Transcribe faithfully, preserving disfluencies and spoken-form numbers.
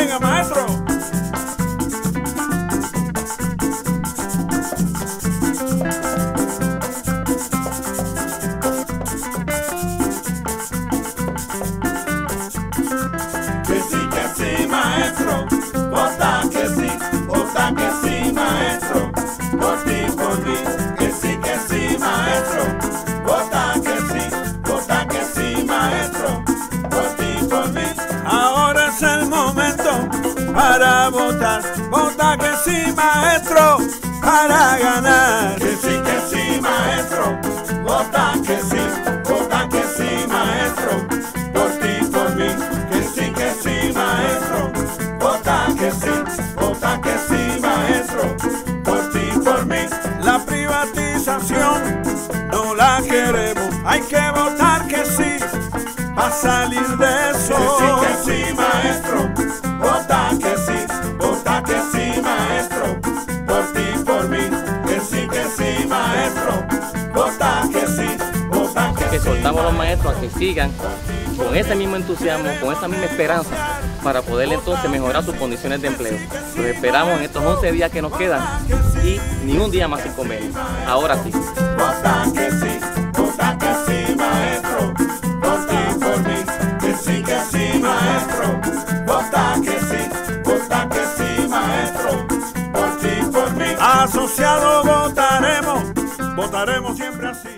Venga, maestro. Que sí, que sí, maestro, vota que sí, vota que sí, maestro, por ti, por mí. Que sí, que sí, maestro, vota que sí, vota que sí, maestro, por ti, por mí. Ahora es el momento para votar. Vota que sí, maestro, para ganar. Que sí, que sí, maestro, vota que sí, vota que sí, maestro, por ti, por mí. Que sí, que sí, maestro, vota que sí, vota que sí, maestro, por ti, por mí. La privatización no la queremos. Hay que votar que sí para salir de eso. Que sí, que sí, maestro, vota que sí, vota que sí, maestro, por ti, por mí. Que sí, que sí, maestro, vota que sí, vota que sí. Que soltamos a los maestros a que sigan con ese mismo entusiasmo, con esa misma esperanza, para poder entonces mejorar sus condiciones de empleo. Los esperamos en estos once días que nos quedan y ni un día más sin convenio. Ahora sí. Vota que sí, vota que sí, maestro, por ti, por mí. Que sí, que sí, maestro, vota que sí, vota que sí, maestro, por ti, por mí. Asociado votaremos, votaremos siempre así.